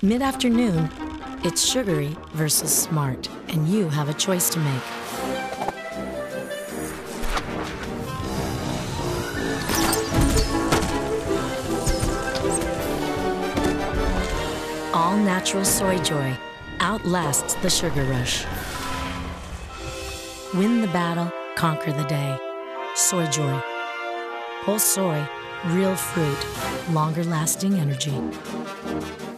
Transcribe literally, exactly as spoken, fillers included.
Mid-afternoon, it's sugary versus smart, and you have a choice to make. All-natural Soyjoy outlasts the sugar rush. Win the battle, conquer the day. Soyjoy. Whole soy, real fruit, longer-lasting energy.